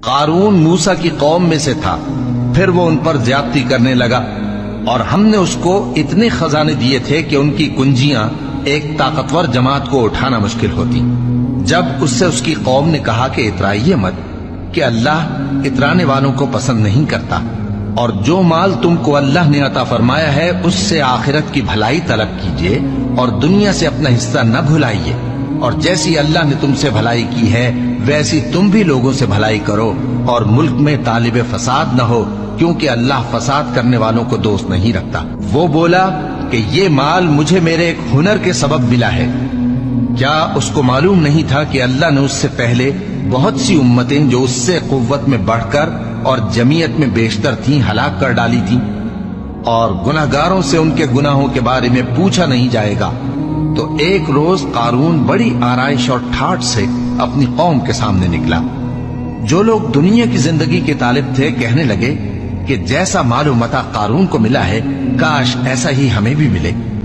قارون موسیٰ کی قوم میں سے تھا، پھر وہ ان پر زیادتی کرنے لگا، اور ہم نے اس کو اتنے خزانے دیے تھے کہ ان کی کنجیاں ایک طاقتور جماعت کو اٹھانا مشکل ہوتی۔ جب اس سے اس کی قوم نے کہا کہ اترائیے مت، کہ اللہ اترانے والوں کو پسند نہیں کرتا، اور جو مال تم کو اللہ نے عطا فرمایا ہے اس سے آخرت کی بھلائی طلب کیجیے اور دنیا سے اپنا حصہ نہ بھلائیے، اور جیسی اللہ نے تم سے بھلائی کی ہے ویسی تم بھی لوگوں سے بھلائی کرو، اور ملک میں طالب فساد نہ ہو، کیونکہ اللہ فساد کرنے والوں کو دوست نہیں رکھتا۔ وہ بولا کہ یہ مال مجھے میرے ایک ہنر کے سبب ملا ہے۔ کیا اس کو معلوم نہیں تھا کہ اللہ نے اس سے پہلے بہت سی امتیں جو اس سے قوت میں بڑھ کر اور جمعیت میں بیشتر تھیں ہلاک کر ڈالی تھیں، اور گناہگاروں سے ان کے گناہوں کے بارے میں پوچھا نہیں جائے گا؟ تو ایک روز قارون بڑی آرائش اور ٹھاٹھ سے اپنی قوم کے سامنے نکلا۔ جو لوگ دنیا کی زندگی کے طالب تھے کہنے لگے کہ جیسا مال و متاع قارون کو ملا ہے کاش ایسا ہی ہمیں بھی ملے۔